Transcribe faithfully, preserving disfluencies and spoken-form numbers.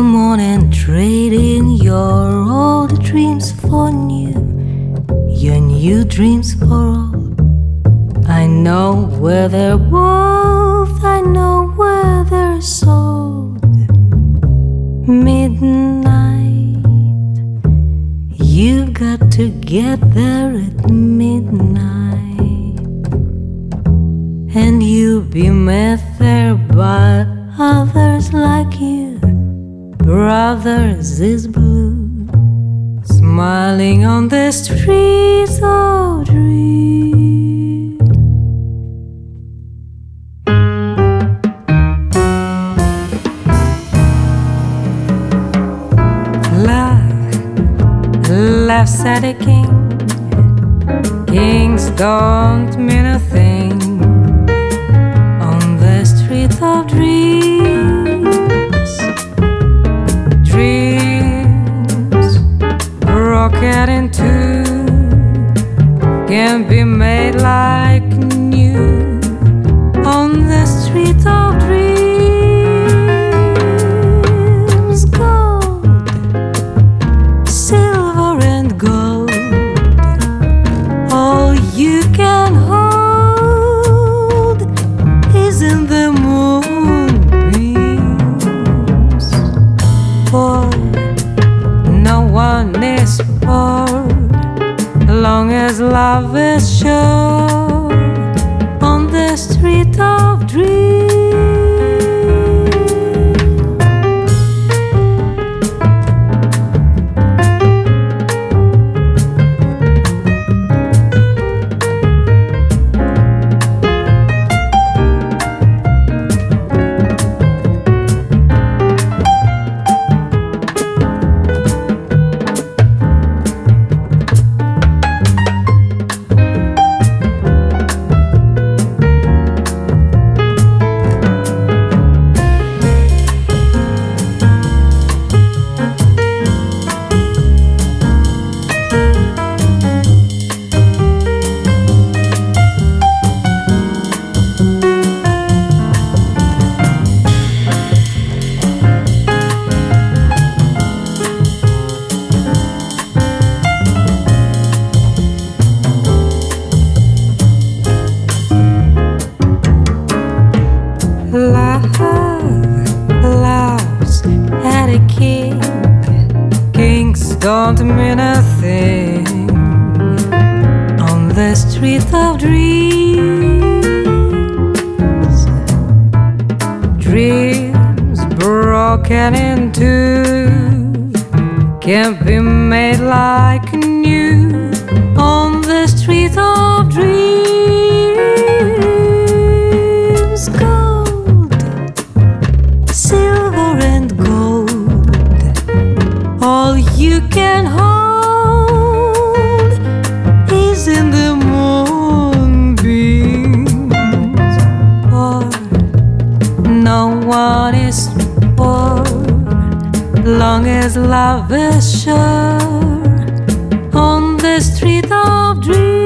Come on and trade in your old dreams for new, your new dreams for old. I know where they're both, I know where they're sold. Midnight, you've got to get there at midnight, and you'll be met there by others like you. Brothers is blue, smiling on the streets of dreams. Love laughs at a king. Kings don't mean a thing on the streets of dreams. Dreams broken in two can be made like new on the streets of dreams. Gold, silver and gold, all you can hold is in the moonbeams. For no one is poor, long as love is sure on the street of dreams. Love laughs at a king. Kings don't mean a thing on the street of dreams. Dreams broken in two can't be made like new on the street of dreams. Gold, silver and gold, all you can hold is in the moonbeams. For no one is poor, long as love is sure on the street of dreams.